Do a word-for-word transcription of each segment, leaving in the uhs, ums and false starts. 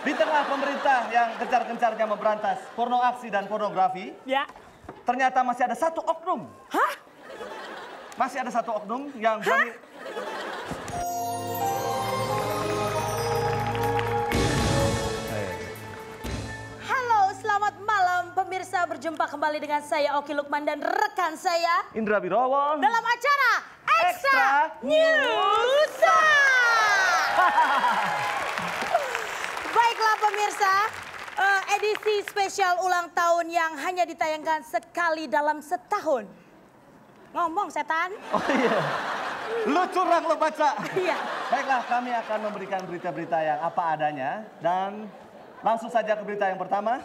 Di tengah pemerintah yang gencar-gencarnya memberantas porno aksi dan pornografi, ya, ternyata masih ada satu oknum. Hah? Masih ada satu oknum yang berani... Halo, selamat malam pemirsa, berjumpa kembali dengan saya Oki Lukman dan rekan saya Indra Wirawan dalam acara Extra, Extra News. Baiklah pemirsa, uh, edisi spesial ulang tahun yang hanya ditayangkan sekali dalam setahun. Ngomong setan. Oh iya, lu curang lu baca. Iya. Baiklah, kami akan memberikan berita-berita yang apa adanya. Dan langsung saja ke berita yang pertama.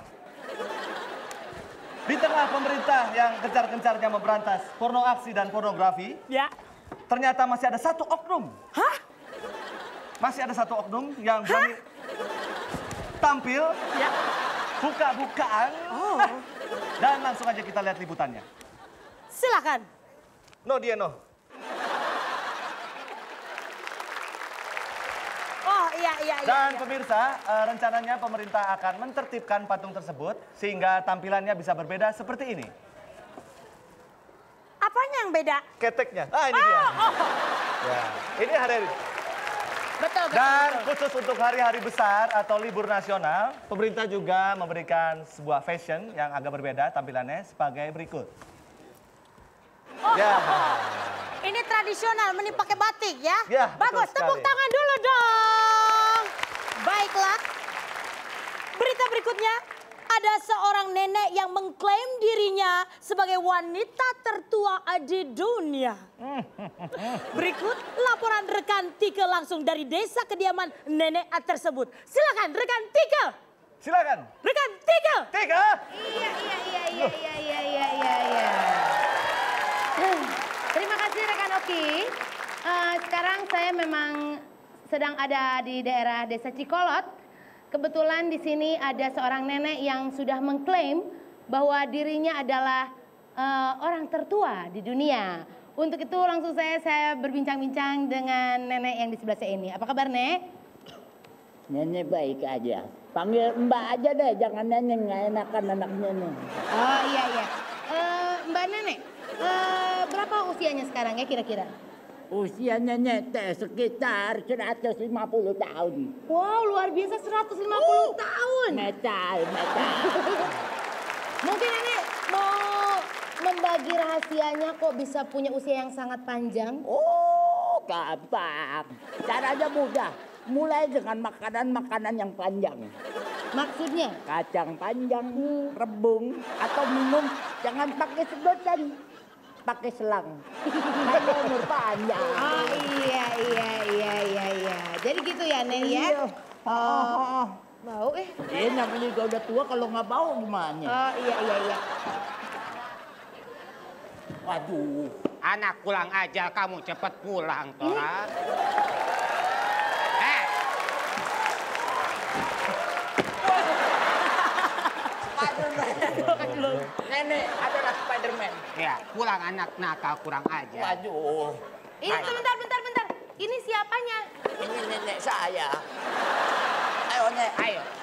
Di tengah pemerintah yang gencar-gencarnya memberantas porno aksi dan pornografi, Ya. ternyata masih ada satu oknum. Hah? Masih ada satu oknum yang berani tampil, Ya. buka-bukaan. Oh. Dan langsung aja kita lihat liputannya. Silakan. No dia no. Oh iya iya iya. Dan iya. pemirsa, eh, rencananya pemerintah akan mentertibkan patung tersebut sehingga tampilannya bisa berbeda seperti ini. Apanya yang beda? Keteknya. Ah ini Oh, dia. oh. Ya, ini hari Betul, betul. Dan betul. khusus untuk hari-hari besar atau libur nasional, pemerintah juga memberikan sebuah fashion yang agak berbeda tampilannya sebagai berikut. Oh, Ya. ini tradisional, mending pakai batik ya. Ya, Bagus, betul tepuk sekali. tangan dulu dong. Baiklah. Berita berikutnya, ada seorang nenek yang mengklaim dirinya sebagai wanita tertua di dunia. Berikut laporan rekan Tike langsung dari desa kediaman nenek tersebut. Silakan rekan Tike. Silakan. Rekan Tike. Tiga. Iya, iya, iya, iya, iya, iya, iya, iya, iya. Terima kasih rekan Oki. Eh, sekarang saya memang sedang ada di daerah Desa Cikolot. Kebetulan di sini ada seorang nenek yang sudah mengklaim bahwa dirinya adalah eh, orang tertua di dunia. Untuk itu langsung saya saya berbincang-bincang dengan nenek yang di sebelah saya ini. Apa kabar, Nek? Nenek baik aja. Panggil Mbak aja deh, jangan nenek, nggak enakan anak nenek. Oh iya iya. Eh, Mbak Nenek, eh, berapa usianya sekarang ya kira-kira? Usia nenek teh sekitar seratus lima puluh tahun. Wow, luar biasa seratus lima puluh tahun. Metal, metal. Mungkin Nenek mau membagi rahasianya kok bisa punya usia yang sangat panjang? Oh, gampang. Caranya mudah. Mulai dengan makanan-makanan yang panjang. Maksudnya? Kacang panjang, rebung, atau minum jangan pakai sedotan. Pakai selang. Karena umur panjang. Oh iya iya iya iya iya. Jadi gitu ya Nek ya? Iya. Oh, bau eh. Eh, namanya juga udah tua, kalau nggak bau gimana? Oh iya iya iya. Waduh. Anak pulang aja, kamu cepet pulang, Tora. Eh, Spiderman. Nenek adalah Spiderman. ya pulang anak nakal kurang aja. Waduh. Ini bentar bentar bentar. Ini siapanya? Ini nenek saya. Ayo, Nek. Ayo.